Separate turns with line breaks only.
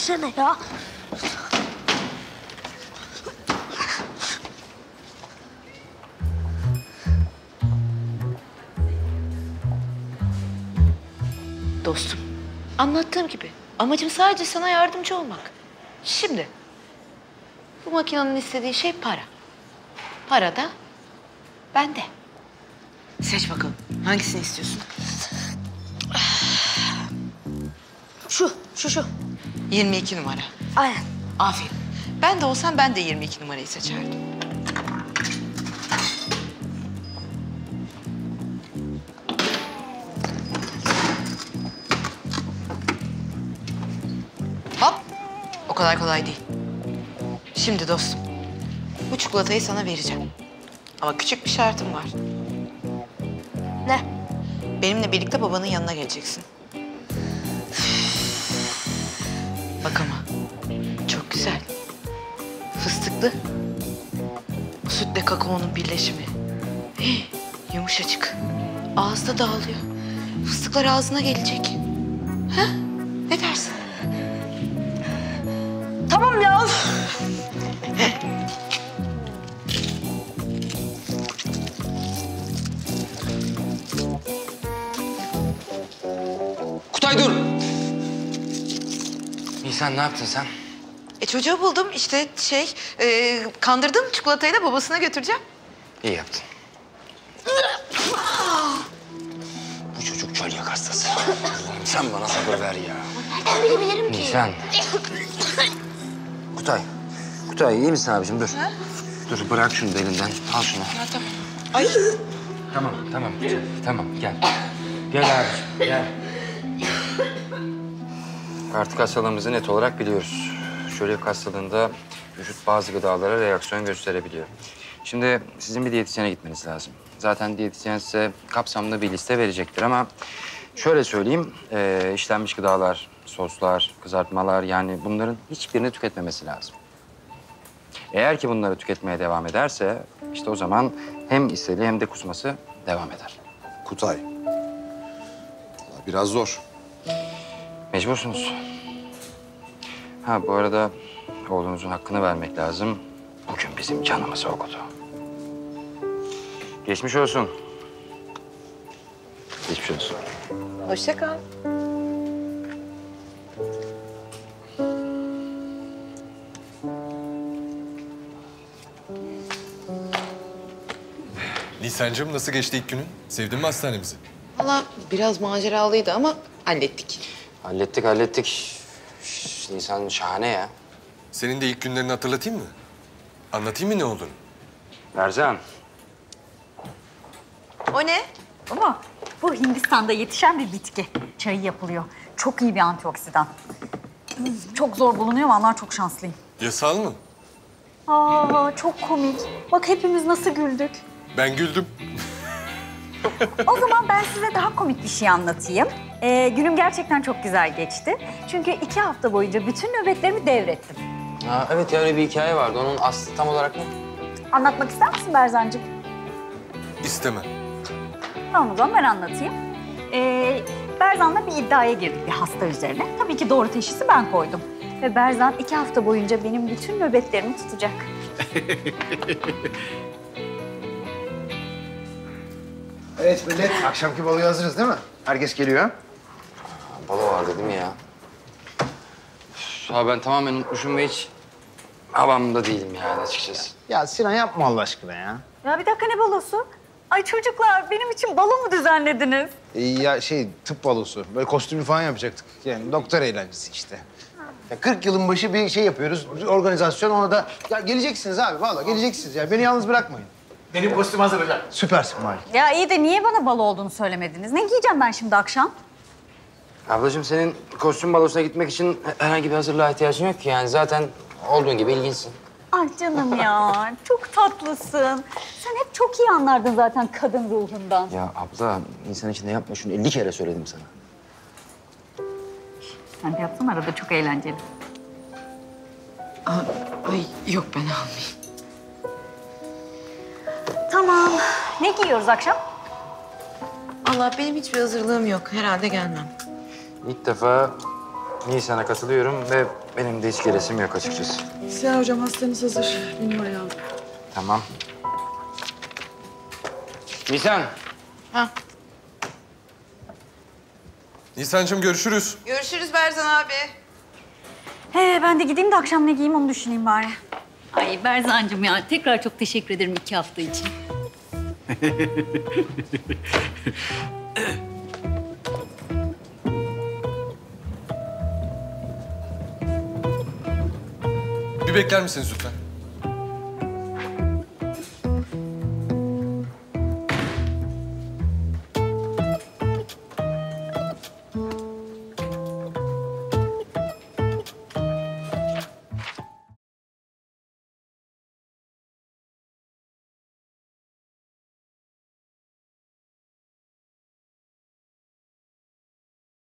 versene ya.
Dostum, anlattığım gibi amacım sadece sana yardımcı olmak. Şimdi bu makinenin istediği şey para. Para da bende. Seç bakalım. Hangisini istiyorsun?
Şu.
22 numara.
Aynen.
Aferin. Ben de olsam ben de 22 numarayı seçerdim. Hop. O kadar kolay değil. Şimdi dostum, bu çikolatayı sana vereceğim. Ama küçük bir şartım var.
Ne?
Benimle birlikte babanın yanına geleceksin. Bak ama çok güzel. Fıstıklı. Sütle kakaonun birleşimi. Hii, yumuşacık. Ağızda dağılıyor. Fıstıklar ağzına gelecek. Ha? Ne dersin?
Tamam ya.
Kutay dur! Nisan ne yaptın sen?
Çocuğu buldum işte kandırdım çikolatayla babasına götüreceğim.
İyi yaptın. Bu çocuk çölyak hastası. Allah'ım sen bana sabır ver ya.
Nereden bilebilirim ki?
Nisan. Kutay iyi misin abicim? Dur.
Ha?
Dur bırak şunu da elinden. Al şunu.
Ya, tamam. Ay.
Tamam Kutay. Tamam gel. Gel abicim gel. Artık hastalığımızı net olarak biliyoruz. Çölyak hastalığında vücut bazı gıdalara reaksiyon gösterebiliyor. Şimdi sizin bir diyetisyene gitmeniz lazım. Zaten diyetisyen size kapsamlı bir liste verecektir ama şöyle söyleyeyim, işlenmiş gıdalar, soslar, kızartmalar yani bunların hiçbirini tüketmemesi lazım. Eğer ki bunları tüketmeye devam ederse işte o zaman hem ishali hem de kusması devam eder.
Kutay. Biraz zor.
Mecbursunuz. Ha bu arada oğlunuzun hakkını vermek lazım. Bugün bizim canımızı okudu. Geçmiş olsun.
Geçmiş olsun.
Hoşça kal.
Nisan'cığım nasıl geçti ilk günün? Sevdin mi hastanemizi?
Valla biraz maceralıydı ama hallettik.
Hallettik. Nisan şahane ya.
Senin de ilk günlerini hatırlatayım mı? Anlatayım mı ne olduğunu?
Berzan.
O ne?
Ama bu Hindistan'da yetişen bir bitki. Çayı yapılıyor. Çok iyi bir antioksidan. Çok zor bulunuyor. Vallahi çok şanslıyım.
Yasal mı?
Çok komik. Bak hepimiz nasıl güldük.
Ben güldüm.
O zaman ben size daha komik bir şey anlatayım. Günüm gerçekten çok güzel geçti. Çünkü 2 hafta boyunca bütün nöbetlerimi devrettim.
Ha, evet ya öyle bir hikaye vardı. Onun aslı tam olarak ne?
Anlatmak ister misin Berzancığım?
İstemem.
Tamam o zaman ben anlatayım. Berzan'la bir iddiaya girdik bir hasta üzerine. Tabii ki doğru teşhisi ben koydum. Ve Berzan 2 hafta boyunca benim bütün nöbetlerimi tutacak.
Evet millet, akşamki baloya hazırız değil mi? Herkes geliyor.
Balo vardı değil mi ya? Ha ben tamamen unutmuşum ve hiç havamda değilim yani açıkçası.
Ya Sinan yapma Allah aşkına ya.
Ya bir dakika ne balosu? Ay çocuklar benim için balo mu düzenlediniz?
Ya tıp balosu. Böyle kostümlü falan yapacaktık. Yani doktor eğlencesi işte. Ya 40 yılın başı bir şey yapıyoruz, bir organizasyon. Ona da ya geleceksiniz abi vallahi geleceksiniz ya. Beni yalnız bırakmayın.
Benim kostüm hazır hocam.
Süpersin Malik.
Ya iyi de niye bana balo olduğunu söylemediniz? Ne giyeceğim ben şimdi akşam?
Ablacığım senin kostüm balosuna gitmek için herhangi bir hazırlığa ihtiyacın yok ki yani. Zaten olduğun gibi ilginçsin.
Ay canım ya, çok tatlısın. Sen hep çok iyi anlardın zaten kadın ruhundan.
Ya abla insan için ne yapma şunu 50 kere söyledim sana.
Sen de yapsana arada çok eğlenceli.
Ay yok ben almayayım.
Tamam. Ne giyiyoruz akşam?
Allah benim hiçbir hazırlığım yok. Herhalde gelmem.
İlk defa Nisan'a katılıyorum ve Benim de hiç gelesim yok açıkçası.
Siyah hocam hastanız hazır. Bir numarayı aldım.
Tamam. Nisan.
Ha.
Nisan'cığım görüşürüz.
Görüşürüz Berzan abi.
Ben de gideyim de akşam ne giyeyim onu düşüneyim bari.
Ay Berzancığım ya tekrar çok teşekkür ederim 2 hafta için.
Bir bekler misiniz lütfen?